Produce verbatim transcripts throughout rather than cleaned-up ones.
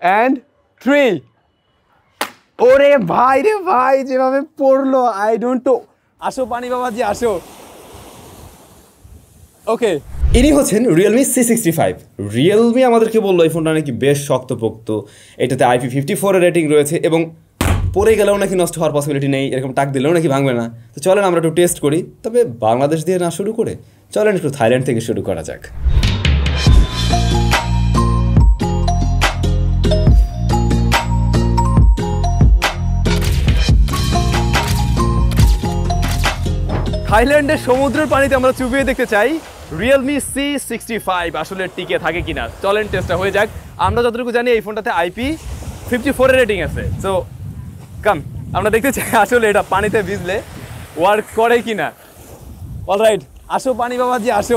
And three. ওরে ভাই রে ভাই, যেভাবে পড়লো আই ডোন্ট নো। আসো পানি বাবাজি আসো। ওকে, ইনি হচ্ছেন realme C sixty five. Realme আমাদেরকে বললো এই ফোনটা নাকি বেশ শক্তপোক্ত, এটাতে আইপি ফিফটি ফোর এর রেটিং রয়েছে এবং পরে গেলেও নাকি নষ্ট হওয়ার পসিবিলিটি নেই, এরকম টাক দিলেও নাকি ভাঙবে না। তো চলেন আমরা একটু টেস্ট করি, তবে বাংলাদেশ দিয়ে না শুরু করে চলেন একটু থাইল্যান্ড থেকে শুরু করা যাক। থাইল্যান্ডের সমুদ্রের পানিতে আমরা চুবিয়ে দেখতে চাই রিয়েলমি সি সিক্সটি ফাইভ আসলে টিকে থাকে কিনা। চলেন টেস্টটা হয়ে যাক। আমরা যতটুকু জানি এই ফোনটাতে আইপি ফিফটি ফোর এর রেটিং আছে। সো কাম আমরা দেখতে চাই আসলে এটা পানিতে ভিজলে ওয়ার্ক করে কিনা। অলরাইট, আসো পানি বাবাজি আসো।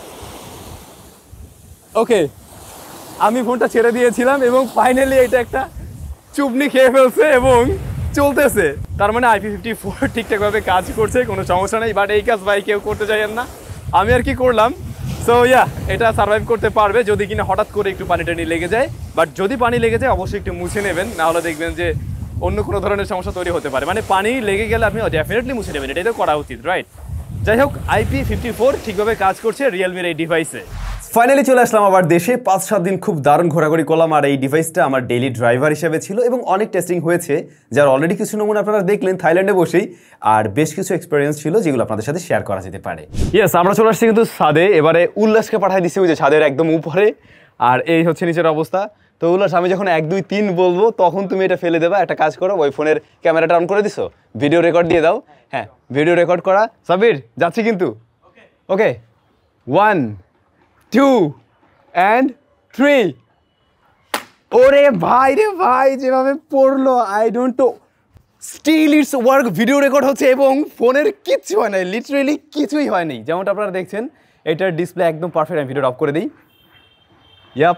ওকে, আমি ফোনটা ছেড়ে দিয়েছিলাম এবং ফাইনালি এটা একটা চুবনি খেয়ে ফেলছে এবং চলতেছে। তার মানে আইপি ফিফটি ফোর ঠিকঠাকভাবে কাজ করছে, কোনো সমস্যা নেই। বাট এই কাজ ভাই কেউ করতে চাইেন না, আমি আর কি করলাম। সো ইয়া, এটা সার্ভাইভ করতে পারবে যদি কিনা হঠাৎ করে একটু পানি টানি লেগে যায়। বাট যদি পানি লেগে যায় অবশ্যই একটু মুছে নেবেন, নাহলে দেখবেন যে অন্য কোনো ধরনের সমস্যা তৈরি হতে পারে। মানে পানি লেগে গেলে আপনি ডেফিনেটলি মুছে নেবেন, এটাই তো করা উচিত, রাইট? যাই হোক, আইপি ফিফটি ফোর ঠিকভাবে কাজ করছে রিয়েলমির এই ডিভাইসে। ফাইনালি চলে আসলাম আবার দেশে। পাঁচ সাত দিন খুব দারুণ ঘোরাঘুরি করলাম, আর এই ডিভাইসটা আমার ডেইলি ড্রাইভার হিসেবে ছিল এবং অনেক টেস্টিং হয়েছে, যার অলরেডি কিছু নমুনা আপনারা দেখলেন থাইল্যান্ডে বসেই, আর বেশ কিছু এক্সপিরিয়েন্স ছিল যেগুলো আপনাদের সাথে শেয়ার করা যেতে পারে। ইয়েস, আমরা চলে আসছি কিন্তু ছাদে। এবারে উল্লাসকে পাঠাই দিচ্ছি ওই যে ছাদের একদম উপরে, আর এই হচ্ছে নিচের অবস্থা। তো উল্লাস, আমি যখন এক দুই তিন বলবো তখন তুমি এটা ফেলে দেবা। একটা কাজ করো, ওই ফোনের ক্যামেরাটা অন করে দিছো, ভিডিও রেকর্ড দিয়ে দাও। হ্যাঁ, ভিডিও রেকর্ড করা। সাবির যাচ্ছি কিন্তু। Okay, one two and three. ওরে ভাই রে ভাই, যেভাবে পড়লো I don't know. Still it's work, video record হচ্ছে এবং ফোনের কিচ্ছু হয় নাই, লিটারেলি কিছুই হয়নি। যেমনটা আপনারা দেখছেন এটার ডিসপ্লে একদম পারফেক্ট। আমি ভিডিওটা অফ করে দিই। ইয়াপ,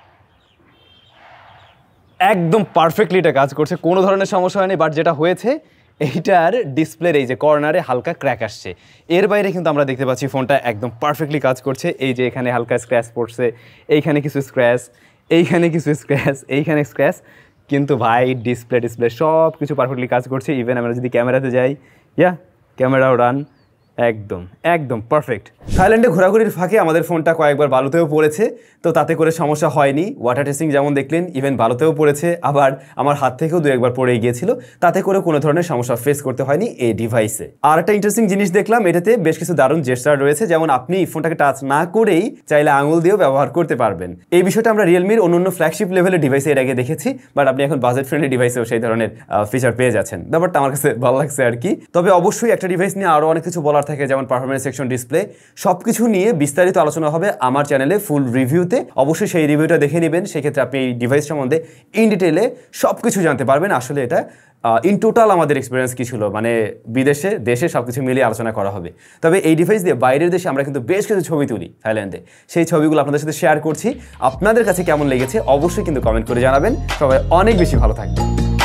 একদম পারফেক্টলি এটা কাজ করছে, কোনো ধরনের সমস্যা হয়নি। বাট যেটা হয়েছে, এইটার ডিসপ্লের এই যে কর্নারে হালকা ক্র্যাক আসছে। এর বাইরে কিন্তু আমরা দেখতে পাচ্ছি ফোনটা একদম পারফেক্টলি কাজ করছে। এই যে এখানে হালকা স্ক্র্যাচ পড়ছে, এইখানে কিছু স্ক্র্যাচ, এইখানে কিছু স্ক্র্যাচ, এইখানে স্ক্র্যাচ, কিন্তু ভাই ডিসপ্লে ডিসপ্লে সব কিছু পারফেক্টলি কাজ করছে। ইভেন আমরা যদি ক্যামেরাতে যাই, ইয়া ক্যামেরাও রান, একদম একদম পারফেক্ট। থাইল্যান্ডে ঘোরাঘুরির ফাঁকে আমাদের ফোনটা কয়েকবার বালুতেও পড়েছে, তো তাতে করে সমস্যা হয়নি। ওয়াটার টেস্টিং যেমন দেখলেন, ইভেন বালুতেও পড়েছে, আবার আমার হাত থেকেও দু একবার পড়ে গিয়েছিল, তাতে করে কোনো ধরনের সমস্যা ফেস করতে হয়নি এই ডিভাইসে। আর একটা ইন্টারেস্টিং জিনিস দেখলাম, এটাতে বেশ কিছু দারুণ জেস্টার রয়েছে, যেমন আপনি ফোনটাকে টাচ না করেই চাইলে আঙুল দিয়েও ব্যবহার করতে পারবেন। এই বিষয়টা আমরা রিয়েলমির অন্য ফ্ল্যাগশিপ লেভেলের ডিভাইসে এর আগে দেখেছি, বাট আপনি এখন বাজেট ফ্রেন্ডলি ডিভাইসেও সেই ধরনের ফিচার পেয়ে যাচ্ছেন। ব্যাপারটা আমার কাছে ভালো লাগছে আর কি। তবে অবশ্যই একটা ডিভাইস নিয়ে আরও অনেক কিছু বলার থাকে, যেমন পারফরমেন্স, সেকশন, ডিসপ্লে, সবকিছু নিয়ে বিস্তারিত আলোচনা হবে আমার চ্যানেলে ফুল রিভিউতে। অবশ্যই সেই রিভিউটা দেখে নেবেন, সেক্ষেত্রে আপনি এই ডিভাইস সম্বন্ধে ইন ডিটেলে সব কিছু জানতে পারবেন। আসলে এটা ইন টোটাল আমাদের এক্সপিরিয়েন্স কী ছিল, মানে বিদেশে দেশে সব কিছু মিলিয়ে আলোচনা করা হবে। তবে এই ডিভাইস দিয়ে বাইরের দেশে আমরা কিন্তু বেশ কিছু ছবি তুলি থাইল্যান্ডে, সেই ছবিগুলো আপনাদের সাথে শেয়ার করছি। আপনাদের কাছে কেমন লেগেছে অবশ্যই কিন্তু কমেন্ট করে জানাবেন। সবাই অনেক বেশি ভালো থাকবেন।